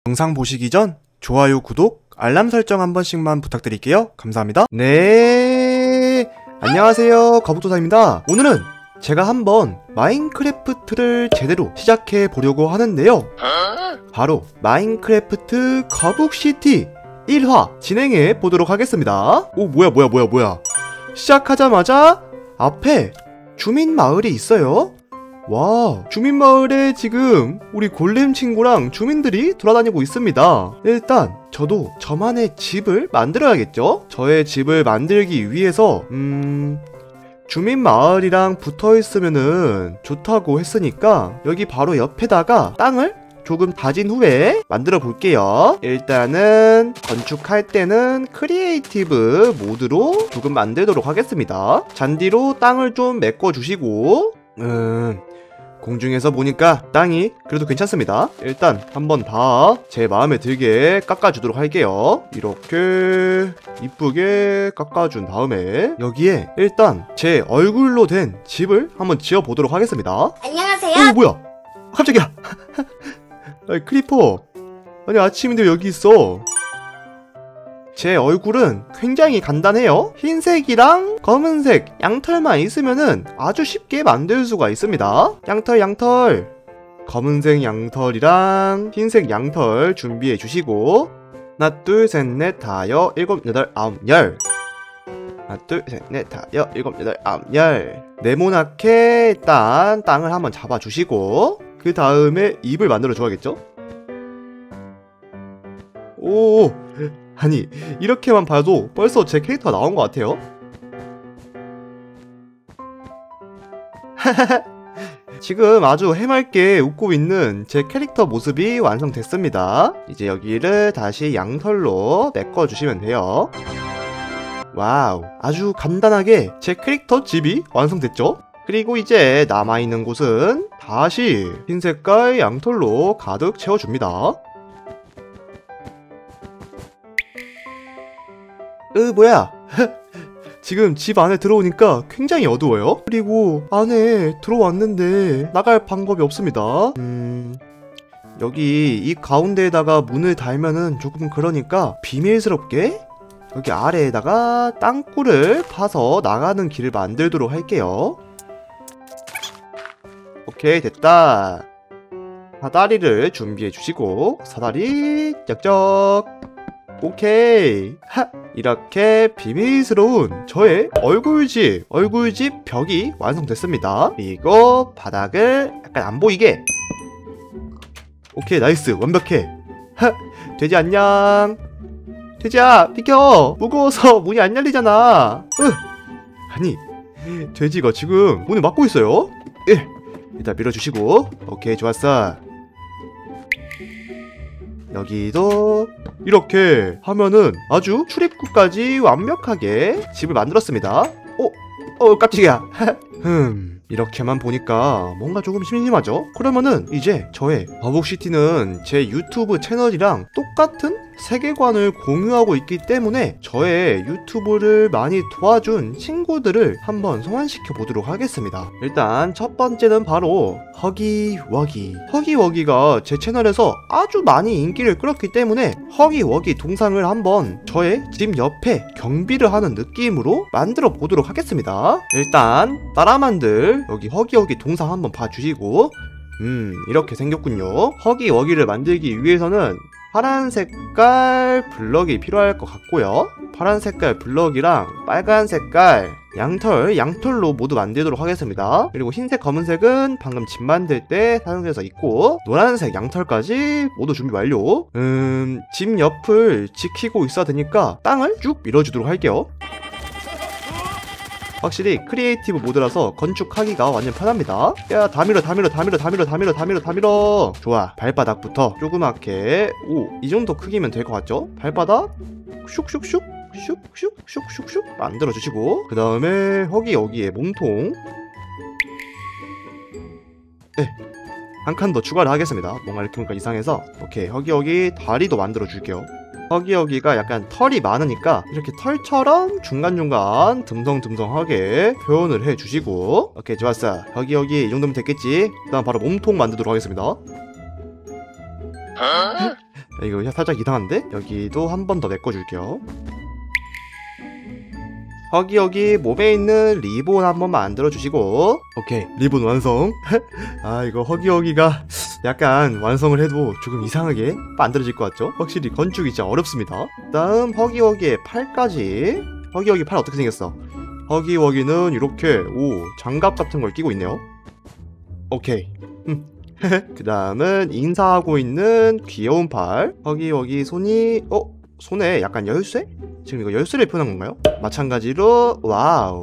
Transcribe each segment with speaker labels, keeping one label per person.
Speaker 1: 영상 보시기 전 좋아요, 구독, 알람 설정 한 번씩만 부탁드릴게요. 감사합니다. 네, 안녕하세요, 거북도사입니다. 오늘은 제가 한번 마인크래프트를 제대로 시작해 보려고 하는데요, 바로 마인크래프트 거북시티 1화 진행해 보도록 하겠습니다. 오, 뭐야 시작하자마자 앞에 주민 마을이 있어요. 와, 주민 마을에 지금 우리 골렘 친구랑 주민들이 돌아다니고 있습니다. 일단 저도 저만의 집을 만들어야겠죠? 저의 집을 만들기 위해서 주민 마을이랑 붙어 있으면은 좋다고 했으니까 여기 바로 옆에다가 땅을 조금 다진 후에 만들어 볼게요. 일단은 건축할 때는 크리에이티브 모드로 조금 만들도록 하겠습니다. 잔디로 땅을 좀 메꿔 주시고, 공중에서 보니까 땅이 그래도 괜찮습니다. 일단 한번 다 제 마음에 들게 깎아주도록 할게요. 이렇게 이쁘게 깎아준 다음에 여기에 일단 제 얼굴로 된 집을 한번 지어보도록 하겠습니다.
Speaker 2: 안녕하세요.
Speaker 1: 뭐야, 깜짝이야. 아니, 크리퍼, 아니 아침인데 왜 여기 있어? 제 얼굴은 굉장히 간단해요. 흰색이랑 검은색 양털만 있으면은 아주 쉽게 만들 수가 있습니다. 양털 검은색 양털이랑 흰색 양털 준비해 주시고, 하나 둘 셋 넷 다여 일곱 여덟 아홉 열, 하나 둘 셋 넷 다여 일곱 여덟 아홉 열. 네모나게 일단 땅을 한번 잡아 주시고, 그 다음에 입을 만들어 줘야겠죠? 오, 아니 이렇게만 봐도 벌써 제 캐릭터가 나온 것 같아요. 지금 아주 해맑게 웃고 있는 제 캐릭터 모습이 완성됐습니다. 이제 여기를 다시 양털로 메꿔주시면 돼요. 와우, 아주 간단하게 제 캐릭터 집이 완성됐죠? 그리고 이제 남아있는 곳은 다시 흰색깔 양털로 가득 채워줍니다. 뭐야. 지금 집 안에 들어오니까 굉장히 어두워요. 그리고 안에 들어왔는데 나갈 방법이 없습니다. 여기 이 가운데에다가 문을 달면은 조금 그러니까 비밀스럽게 여기 아래에다가 땅굴을 파서 나가는 길을 만들도록 할게요. 오케이, 됐다. 사다리를 준비해 주시고, 사다리 쩍쩍. 오케이. 이렇게 비밀스러운 저의 얼굴집 벽이 완성됐습니다. 그리고 바닥을 약간 안 보이게. 오케이, 나이스, 완벽해. 돼지 안녕. 돼지야, 비켜. 무거워서 문이 안 열리잖아. 아니, 돼지가 지금 문을 막고 있어요. 일단 밀어주시고. 오케이, 좋았어. 여기도 이렇게 하면은 아주 출입구까지 완벽하게 집을 만들었습니다. 깜짝이야. 이렇게만 보니까 뭔가 조금 심심하죠? 그러면은 이제 저의 거북시티는 제 유튜브 채널이랑 똑같은 세계관을 공유하고 있기 때문에 저의 유튜브를 많이 도와준 친구들을 한번 소환시켜 보도록 하겠습니다. 일단 첫 번째는 바로 허기워기. 허기워기가 제 채널에서 아주 많이 인기를 끌었기 때문에 허기워기 동상을 한번 저의 집 옆에 경비를 하는 느낌으로 만들어 보도록 하겠습니다. 일단 따라만들 여기 허기워기 동상 한번 봐주시고, 이렇게 생겼군요. 허기워기를 만들기 위해서는 파란 색깔 블럭이 필요할 것 같고요. 파란 색깔 블럭이랑 빨간 색깔 양털로 모두 만들도록 하겠습니다. 그리고 흰색, 검은색은 방금 집 만들 때 사용해서 있고, 노란색 양털까지 모두 준비 완료. 집 옆을 지키고 있어야 되니까 땅을 쭉 밀어주도록 할게요. 확실히 크리에이티브 모드라서 건축하기가 완전 편합니다. 야, 다 밀어. 좋아, 발바닥부터 조그맣게, 이 정도 크기면 될 것 같죠? 발바닥 슉슉슉 만들어주시고, 그 다음에 허기여기에 몸통 한 칸 더 추가를 하겠습니다. 뭔가 이렇게 보니까 이상해서. 오케이, 허기여기 다리도 만들어줄게요. 허기허기가 약간 털이 많으니까 이렇게 털처럼 중간중간 듬성듬성하게 표현을 해주시고. 오케이, 좋았어. 허기허기 이 정도면 됐겠지. 그 다음 바로 몸통 만들도록 하겠습니다. 이거 살짝 이상한데? 여기도 한 번 더 메꿔줄게요. 허기허기 몸에 있는 리본 한번 만들어주시고, 오케이, 리본 완성. 아, 이거 허기허기가 약간 완성을 해도 조금 이상하게 만들어질 것 같죠? 확실히 건축이 진짜 어렵습니다. 다음 허기허기의 팔까지. 허기허기 팔 어떻게 생겼어? 허기허기는 이렇게 장갑 같은 걸 끼고 있네요. 오케이. 그 다음은 인사하고 있는 귀여운 팔. 허기허기 손이 손에 약간 열쇠? 지금 이거 열쇠를 표현한 건가요? 마찬가지로 와우.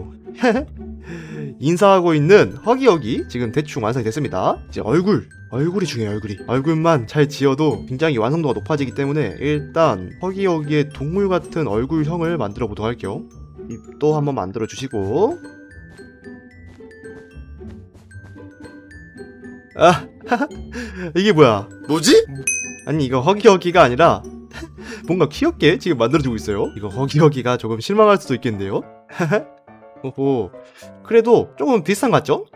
Speaker 1: 인사하고 있는 허기허기 지금 대충 완성이 됐습니다. 이제 얼굴이 중요해요. 얼굴만 잘 지어도 굉장히 완성도가 높아지기 때문에 일단 허기허기의 동물 같은 얼굴형을 만들어 보도록 할게요. 입도 한번 만들어 주시고, 이게 뭐지? 아니, 이거 허기허기가 아니라 뭔가 귀엽게 지금 만들어지고 있어요. 이거 허기허기가 조금 실망할 수도 있겠네요. 오호, 그래도 조금 비슷한 것 같죠?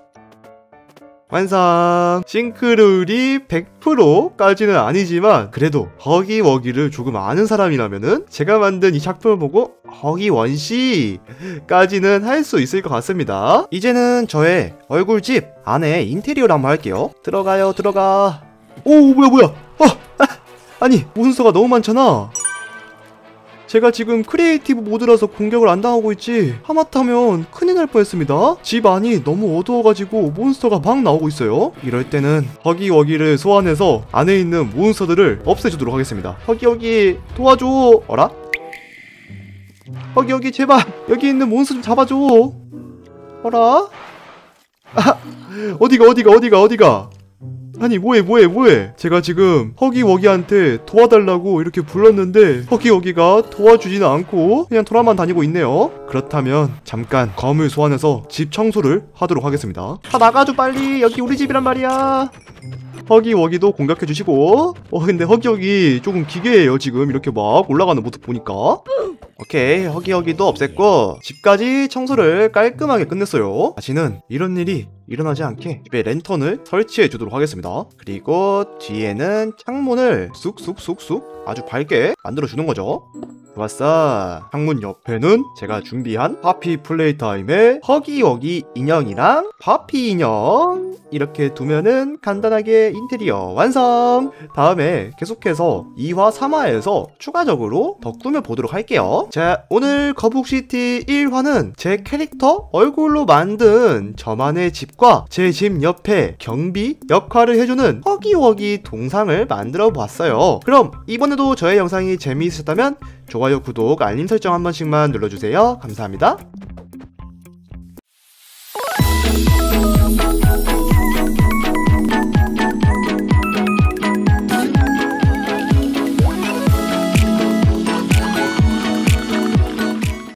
Speaker 1: 완성! 싱크로율이 100%까지는 아니지만 그래도 허기워기를 조금 아는 사람이라면은 제가 만든 이 작품을 보고 허기원씨까지는 할 수 있을 것 같습니다. 이제는 저의 얼굴집 안에 인테리어를 한번 할게요. 들어가요, 들어가. 오, 뭐야. 아니, 몬스터가 너무 많잖아. 제가 지금 크리에이티브 모드라서 공격을 안 당하고 있지, 하마터면 큰일 날 뻔했습니다. 집 안이 너무 어두워가지고 몬스터가 막 나오고 있어요. 이럴 때는 허기워기를 소환해서 안에 있는 몬스터들을 없애주도록 하겠습니다. 허기워기 도와줘. 어라? 허기워기 제발 여기 있는 몬스터 좀 잡아줘. 어라? 어디가? 아니, 뭐해. 제가 지금 허기워기한테 도와달라고 이렇게 불렀는데 허기워기가 도와주지는 않고 그냥 돌아만 다니고 있네요. 그렇다면 잠깐 검을 소환해서 집 청소를 하도록 하겠습니다. 다 나가줘 빨리. 여기 우리 집이란 말이야. 허기워기도 공격해주시고. 근데 허기워기 조금 기괴해요. 지금 이렇게 막 올라가는 모습 보니까. 오케이, 허기허기도 없앴고 집까지 청소를 깔끔하게 끝냈어요. 다시는 이런 일이 일어나지 않게 집에 랜턴을 설치해 주도록 하겠습니다. 그리고 뒤에는 창문을 쑥쑥 아주 밝게 만들어 주는 거죠. 좋았어. 창문 옆에는 제가 준비한 파피 플레이타임의 허기허기 인형이랑 파피 인형 이렇게 두면은 간단하게 인테리어 완성. 다음에 계속해서 2화 3화에서 추가적으로 더 꾸며보도록 할게요. 자, 오늘 거북시티 1화는 제 캐릭터 얼굴로 만든 저만의 집과 제 집 옆에 경비 역할을 해주는 허기허기 동상을 만들어 보았어요. 그럼 이번에도 저의 영상이 재미있으셨다면 좋아요, 구독, 알림 설정 한 번씩만 눌러주세요. 감사합니다.